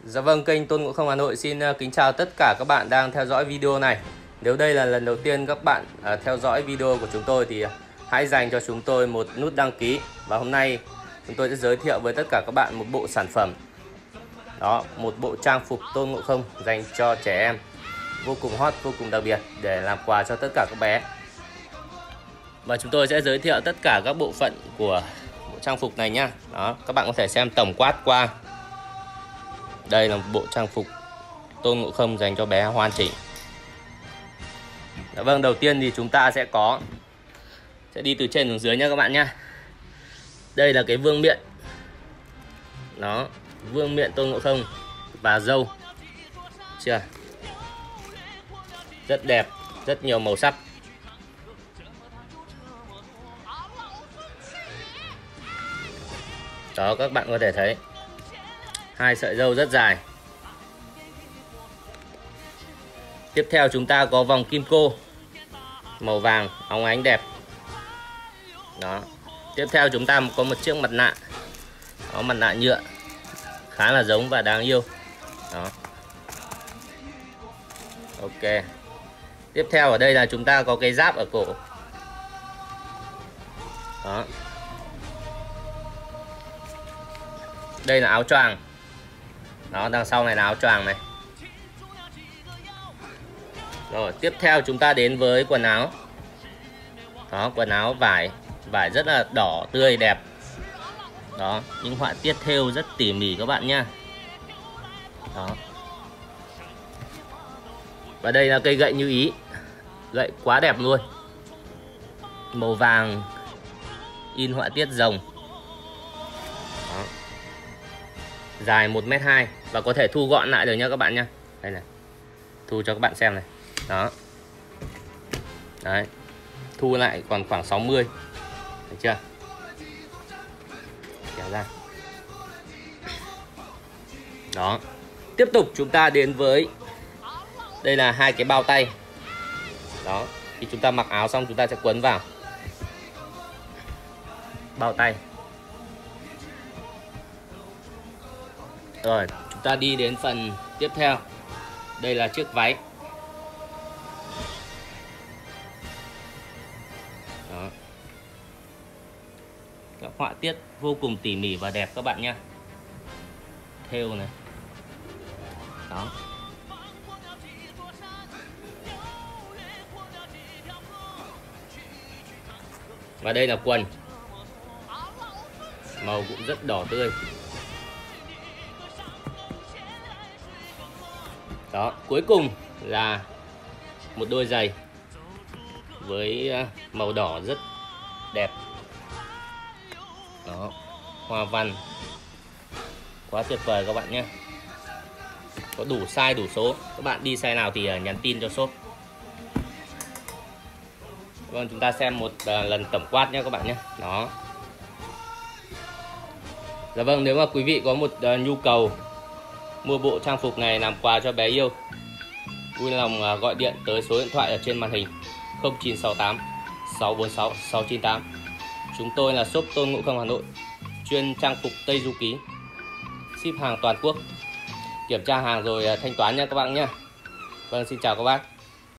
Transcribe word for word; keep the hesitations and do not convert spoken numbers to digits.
Dạ vâng, kênh Tôn Ngộ Không Hà Nội xin kính chào tất cả các bạn đang theo dõi video này. Nếu đây là lần đầu tiên các bạn theo dõi video của chúng tôi thì hãy dành cho chúng tôi một nút đăng ký. Và hôm nay chúng tôi sẽ giới thiệu với tất cả các bạn một bộ sản phẩm. Đó, một bộ trang phục Tôn Ngộ Không dành cho trẻ em, vô cùng hot, vô cùng đặc biệt để làm quà cho tất cả các bé. Và chúng tôi sẽ giới thiệu tất cả các bộ phận của bộ trang phục này nhá. Đó, các bạn có thể xem tổng quát qua. Đây là một bộ trang phục Tôn Ngộ Không dành cho bé hoàn chỉnh. Dạ vâng, đầu tiên thì chúng ta sẽ có sẽ đi từ trên xuống dưới nha các bạn nhé. Đây là cái vương miện. Đó, vương miện Tôn Ngộ Không và râu. Chưa? Rất đẹp, rất nhiều màu sắc. Đó, các bạn có thể thấy hai sợi râu rất dài. Tiếp theo chúng ta có vòng kim cô màu vàng óng ánh đẹp. Đó. Tiếp theo chúng ta có một chiếc mặt nạ. Đó, mặt nạ nhựa khá là giống và đáng yêu. Đó. Ok. Tiếp theo ở đây là chúng ta có cái giáp ở cổ. Đó. Đây là áo choàng. Đó, đằng sau này là áo choàng này. Rồi, tiếp theo chúng ta đến với quần áo. Đó, quần áo vải, vải rất là đỏ tươi đẹp. Đó, những họa tiết thêu rất tỉ mỉ các bạn nhá. Đó. Và đây là cây gậy như ý. Gậy quá đẹp luôn. Màu vàng in họa tiết rồng. Đó. Dài một mét hai và có thể thu gọn lại được nha các bạn nhá. Đây này. Thu cho các bạn xem này. Đó. Đấy. Thu lại còn khoảng sáu mươi. Thấy chưa? Kéo ra. Đó. Tiếp tục chúng ta đến với đây là hai cái bao tay. Đó. Khi chúng ta mặc áo xong chúng ta sẽ quấn vào bao tay. Rồi, chúng ta đi đến phần tiếp theo. Đây là chiếc váy. Đó. Các họa tiết vô cùng tỉ mỉ và đẹp các bạn nhé. Thêu này. Đó. Và đây là quần. Màu cũng rất đỏ tươi. Đó, cuối cùng là một đôi giày với màu đỏ rất đẹp. Đó, hoa văn quá tuyệt vời các bạn nhé. Có đủ size đủ số. Các bạn đi size nào thì nhắn tin cho shop. Vâng, chúng ta xem một lần tổng quát nhé các bạn nhé. Đó. Dạ vâng, nếu mà quý vị có một nhu cầu mua bộ trang phục này làm quà cho bé yêu, vui lòng gọi điện tới số điện thoại ở trên màn hình không chín sáu tám sáu bốn sáu sáu chín tám. Chúng tôi là shop Tôn Ngộ Không Hà Nội, chuyên trang phục Tây Du Ký, ship hàng toàn quốc. Kiểm tra hàng rồi thanh toán nha các bạn nhé. Vâng, xin chào các bác.